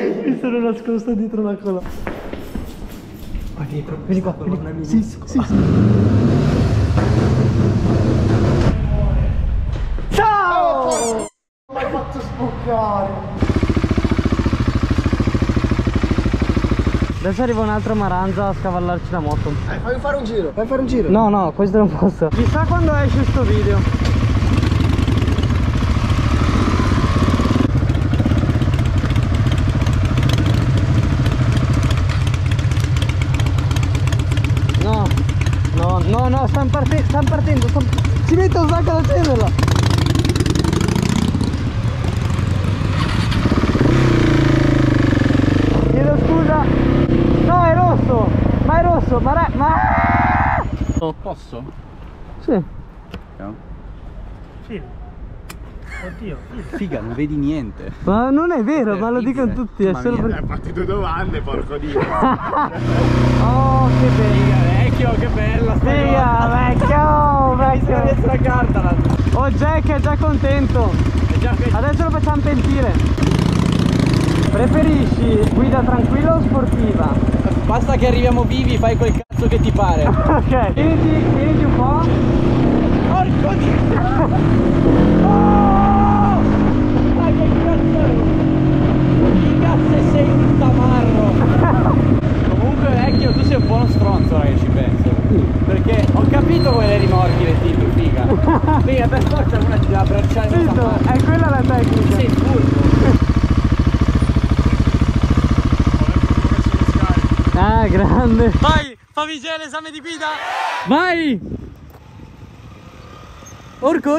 Mi sono nascosto dietro una colonna. Qua dietro. Vieni qua, vieni. Sì, sì, sì. Ciao! Mi hai fatto sboccare. Adesso arriva un altro maranza a scavallarci la moto. Fai fare un giro, fai fare un giro. No, no, questo non posso. Chissà quando esce sto video. No, no, no, no, stanno partendo. Ci metto un sacco ad accenderla. Chiedo scusa. No, è rosso, ma... Posso? Sì. No. Sì. Oddio. Figa, non vedi niente. Ma non è vero, ma lo dicono tutti, è solo per... Hai fatto 2 domande, porco dio. Oh, che bello. Vecchio, che bella sta Figa, vecchio, vecchio. la carta. Oh, Jack è già contento. Adesso lo facciamo pentire. Preferisci guida tranquilla o sportiva? Basta che arriviamo vivi, fai quel cazzo che ti pare. Ok, tieniti un po'. Porco dio! Oh! Ma che cazzo sei un tamarro! Comunque vecchio, tu sei un po' uno stronzo, ora che ci penso. Perché ho capito quelle rimorchi le tipo, figa. Figa, per forza una ci deve abbracciare. Zitto, è quella la tecnica. Sei furbo. Ah, grande. Vai, fammi già l'esame di guida. Vai. Orco.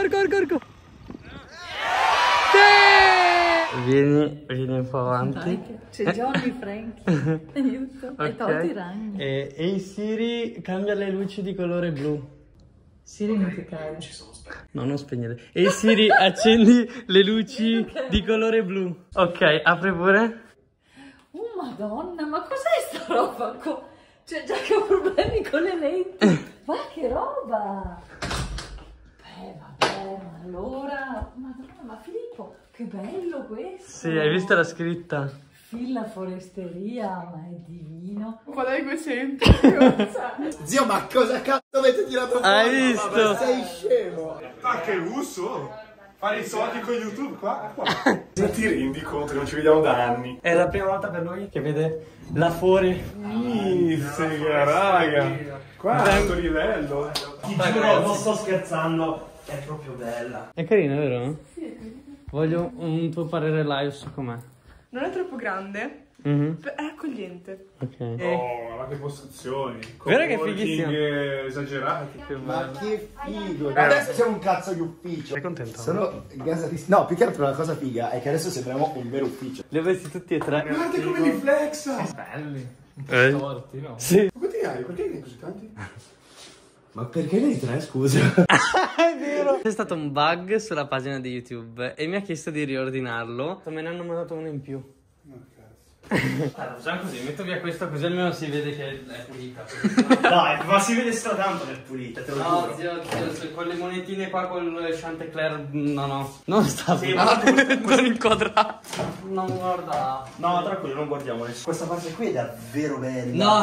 Sì! Vieni un po' avanti. C'è Johnny Frank. Aiuto. Hai tolto i ragni. Ehi Siri, cambia le luci di colore blu. Siri non ti cade. No, non spegnere. Ehi Siri, accendi le luci di colore blu. Ok, apri pure. Oh madonna, ma cos'è sta roba qua? Cioè già che ho problemi con le lenti. Ma che roba! Vabbè, ma allora... Madonna, ma Filippo, che bello questo! Sì, hai visto la scritta? Filla foresteria, ma è divino. Qual è egocentrico? Zio, ma cosa cazzo avete tirato fuori? Hai visto? Ma sei scemo. Ah, che lusso! Fare i soldi con YouTube qua? Non ti rendi conto che non ci vediamo da anni? È la prima volta per lui che vede là fuori. Mizzica, raga! Qua è alto livello! Ti giuro, non sto scherzando, è proprio bella. È carina, vero? Sì. Voglio un tuo parere live su com'è. Non è troppo grande, è accogliente. Ok. Oh, ma che postazioni! Vero che è Coworking fighissimo? esagerati! Ma che figo. Adesso siamo un cazzo di ufficio. Sei contento? Sono gasatissimo. No, più che altro la cosa figa è che adesso sembriamo un vero ufficio. Li ho visti tutti e tre. Guardate come li flexa! Belli. Storti, no? Sì. Ma quanti hai? Perché ne hai così tanti? Ma perché lei tre, scusa? È vero. C'è stato un bug sulla pagina di YouTube e mi ha chiesto di riordinarlo. Me ne hanno mandato uno in più. Allora, facciamo così, metto via questo così almeno si vede che è pulita. Dai, ma si vede stratanto che è pulita, te lo No, giuro. zio, con le monetine qua con il Chantecler, no. Non sta Sì, bene. Non inquadrato. Non guarda. No, tranquillo, non guardiamo nessuno. Questa parte qui è davvero bella. No.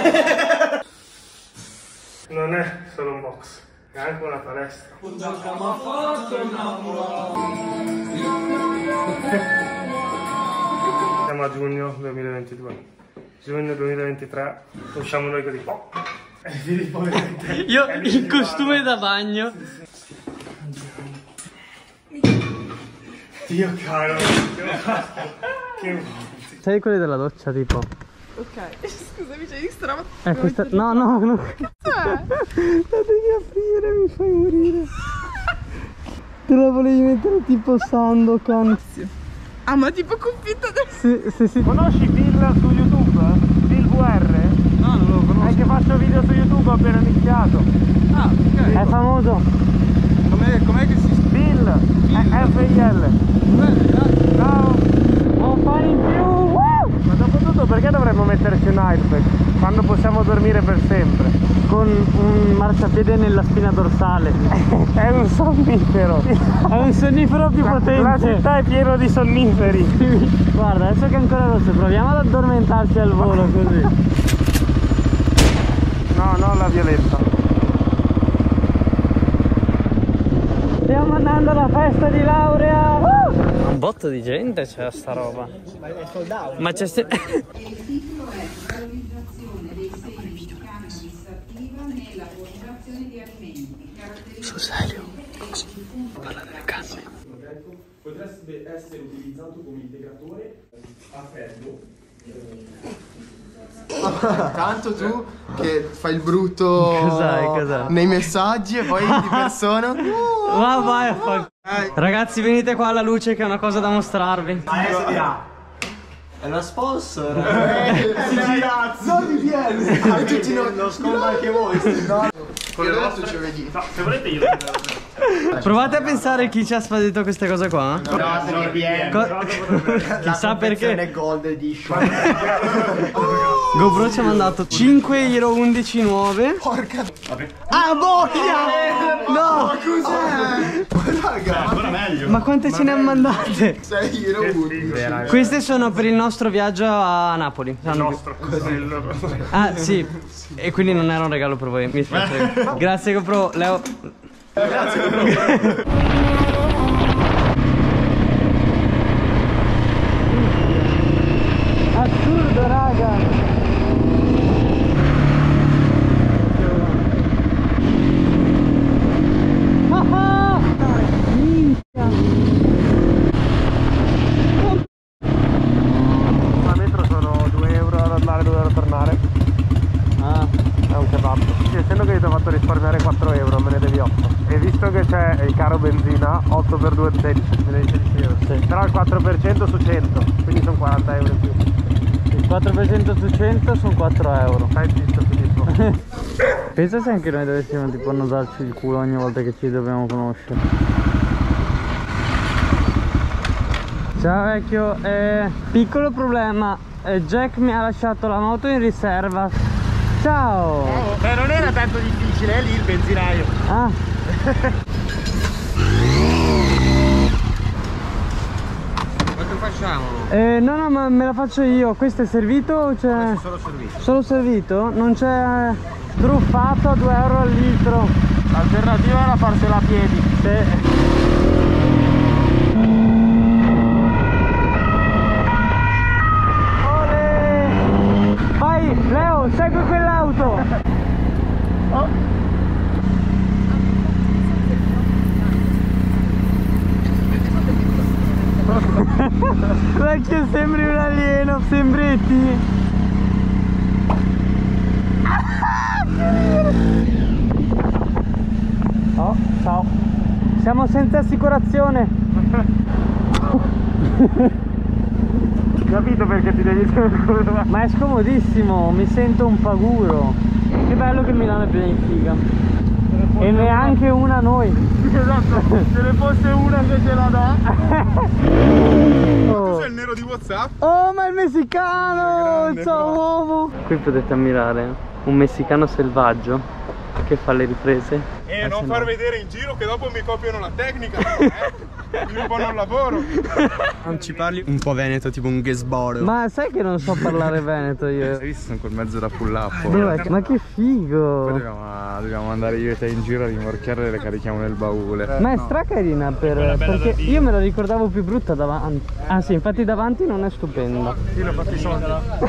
Non è solo un box, è anche una palestra. Siamo a giugno 2022. Giugno 2023 usciamo noi così. Io in costume da bagno. Dio caro. Che... Sai quelli della doccia tipo? Ok, scusami, c'è di strada. Questa... No. La devi aprire, mi fai morire. Te la volevi mettere tipo Sandokan. Ah, ma tipo cuffitta adesso? Sì. Conosci Phil su YouTube? Phil VR? No, non lo conosco. È che faccio video su YouTube, ho appena iniziato. Ah, ok. È famoso. Com'è che si scrive? Phil. FIL. Bene, grazie. Ciao. Non fare in più. Ma dopo tutto perché dovremmo metterci un icepack quando possiamo dormire per sempre? Con un marciapiede nella spina dorsale. È un sonnifero. È un sonnifero più potente. La città è piena di sonniferi. Guarda, adesso che è ancora rosso, proviamo ad addormentarci al volo così. No, non la violetta. Stiamo andando alla festa di laurea. Un botto di gente c'è a sta roba. Ma c'è Il titolo è Valorizzazione dei semi di cannabis attiva nella formulazione di alimenti. Sul serio? Così? Parla delle canne. Potrebbe essere utilizzato come integratore a freddo. Tanto tu che fai il brutto Cos'hai? nei messaggi e poi di persona. Ma vai a fare. Ragazzi, venite qua alla luce che è una cosa da mostrarvi. È una sponsor. Non mi viene. E tutti noi. Lo sconto anche voi. Con le vostre ci vedi. Se volete io. Provate a pensare chi ci ha spedito queste cose qua. No, se mi viene. Chissà perché. Gold Edition. GoPro ci ha mandato 5 Hero 11 nuove. Porca. Ah, boia! No, cos'è? Raga. Ancora meglio. Ma quante ce ne hanno mandate? 6 euro 11. Queste sono per il nostro viaggio a Napoli. Ah, sì. E quindi non era un regalo per voi. Mi spiace. Grazie GoPro, Leo. Grazie GoPro. Assurdo, raga. La metro sono 2 euro ad andare, 2 euro a tornare. Ah. È un kebab. Sì, essendo che ti ho fatto risparmiare 4 euro, me ne devi 8. E visto che c'è il caro benzina, 8 per 2 è 16, me ne devi 16 euro. Sì. Però il 4% su 100, quindi sono 40 euro in più. Il 4% su 100 sono 4 euro. Stai zitto, Filippo. Pensa se anche noi dovessimo tipo annusarci il culo ogni volta che ci dobbiamo conoscere. Ciao vecchio, piccolo problema, Jack mi ha lasciato la moto in riserva. Ciao! Beh, non era tanto difficile, è lì il benzinaio. Ah! Quanto facciamo? No, ma me la faccio io. Questo è servito o c'è? Solo servito. Solo servito? Non c'è truffato a 2 euro al litro. L'alternativa era farsela a piedi. Sì. Vai, Leo, segui quell'auto! Oh. Vecchio, sembri un alieno, sembretti! Oh, ciao! Siamo senza assicurazione! Capito perché ti devi scomodare? Ma è scomodissimo, mi sento un paguro. Che bello che Milano è piena di figa. E neanche una noi. Esatto, se ne fosse una che ce la dà. Tu sei il nero di WhatsApp? Oh, ma il messicano! Ciao uomo! Qui potete ammirare un messicano selvaggio che fa le riprese. E non far vedere in giro che dopo mi copiano la tecnica. Io un po' non lavoro. Non ci parli un po' veneto, tipo un Gesboro. Ma sai che non so parlare veneto io? Hai visto? Sono quel mezzo da pull up. Dov'è? Ma che figo! Dobbiamo andare io e te in giro a rimorchiare e le carichiamo nel baule. Ma è stracarina perché io me la ricordavo più brutta davanti. Ah sì, infatti davanti non è stupenda. Io l'ho fatto i soldi.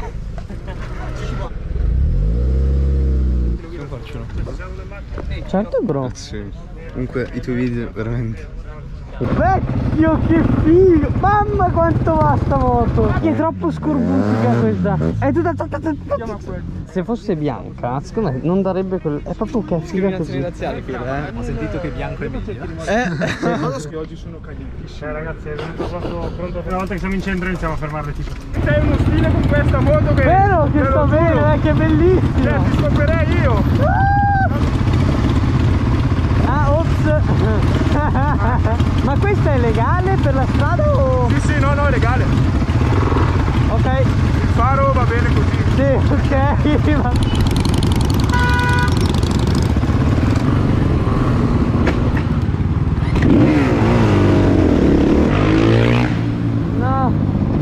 Certo bro. Sì. Comunque i tuoi video veramente. Vecchio, che figo! Mamma quanto va sta moto! Che è troppo scorbutica questa! È tutta... Se fosse bianca, secondo me non darebbe quel... È proprio che è figa così. razziale quella, Ho sentito che bianco è meglio. Oggi sono calientissimo. Ragazzi, è venuto proprio pronto. Una volta che siamo in centro iniziamo a fermare le t-shirt. Sei uno stile con questa moto che... Vero che sta bene, che bellissimo! Ti scoprirei io! Ah, ops! Ma questa è legale per la strada o...? Sì, no, è legale. Ok. Il faro va bene arriva. No.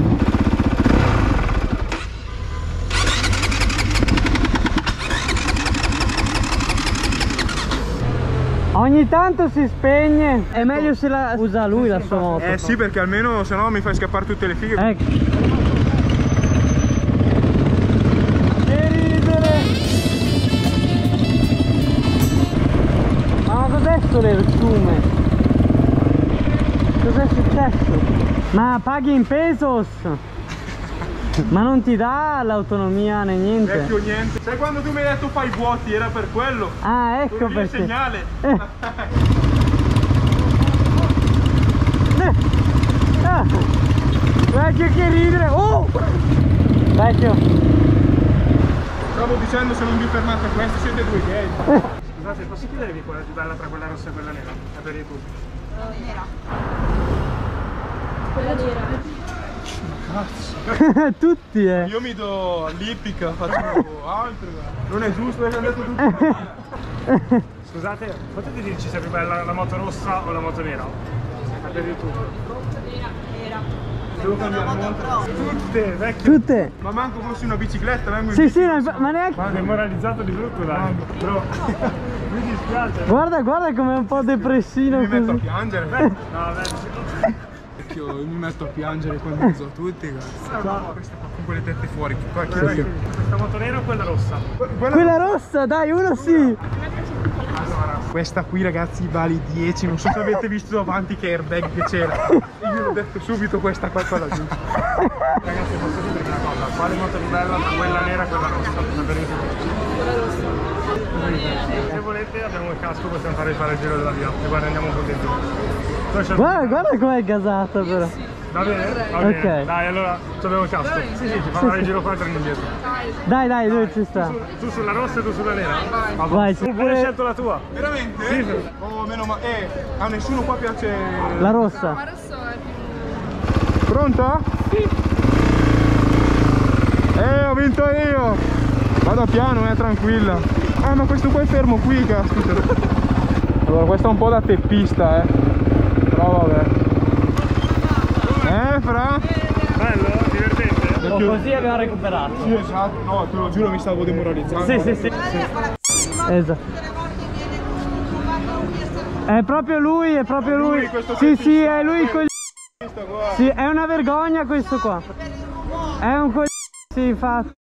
Ogni tanto si spegne. È meglio se la usa lui la sua moto. Eh sì, perché almeno se no mi fai scappare tutte le fighe. Ecco. Che ridere. Ma cos'è sto lersciume? Cos'è successo? Ma paghi in pesos? Ma non ti dà l'autonomia né niente? Vecchio niente. Sai quando tu mi hai detto fai i vuoti? Era per quello. Ah, ecco il perché. segnale. Ah, vecchio che ridere. Oh! Vecchio. Stavo dicendo se non vi fermate a questo siete due gay. Scusate, posso chiedervi quella più bella tra quella rossa e quella nera? È per YouTube. Quella nera. Tutti Io mi do all'ippica, faccio altro. Non è giusto, hai detto tutto. Scusate, potete dirci se è più bella la moto rossa o la moto nera? È per YouTube. Devo cambiare moto. Tutte, vecchie. Tutte. Ma manco fossi una bicicletta, vengo in Sì, bici. sì, ma neanche. Guarda, è moralizzato di brutto, dai. Bro, mi dispiace. Guarda, guarda com'è un po' depressino Mi metto a così. piangere. No, vecchio. Io mi metto a piangere quando uso tutti, cazzo. Questa qua con quelle tette fuori. Questa moto nera o quella rossa? Quella rossa, dai, uno sì. Questa qui ragazzi vale 10, non so se avete visto davanti che airbag che c'era. Io l'ho detto subito questa qua laggiù. Ragazzi, posso dirvi una cosa? Quale moto più bella tra quella nera e quella rossa? È per YouTube. Quella rossa. Se volete abbiamo il casco, possiamo fare il giro della via. E guarda, andiamo un po' dentro. Guarda, guarda com'è gasato però. Va bene? Va bene. Ok. Dai, allora abbiamo il casco. Sì, sì, ti fa fare il giro qua e torni indietro. Dai, lui ci sta. Tu sulla rossa e tu sulla nera? Vai, Tu hai scelto la tua? Veramente? Sì, sì. Oh, meno male. A nessuno qua piace. la rossa. Pronta? Sì. Ho vinto io. Vado piano, tranquilla. Ah, ma questo qua è fermo qui, caspita. Allora, questa è un po' da teppista, Però vabbè. Fra? Bello? Divertente? O così abbiamo recuperato. Sì, esatto. No, te lo giuro, mi stavo demoralizzando. Sì. Esatto. È proprio lui, è proprio lui. Sì, è lui con Sì, è una vergogna questo qua. È un sì, infatti.